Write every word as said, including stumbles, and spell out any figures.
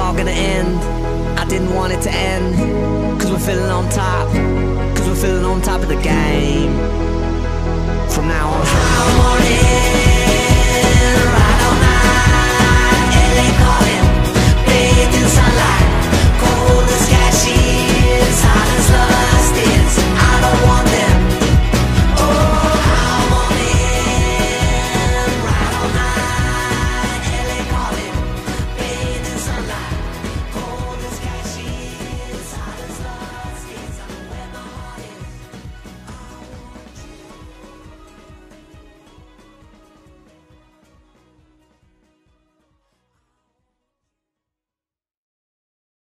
all gonna end. I didn't want it to end, cause we're feeling on top, cause we're feeling on top of the game. From now on, high morning, right all night, L A calling.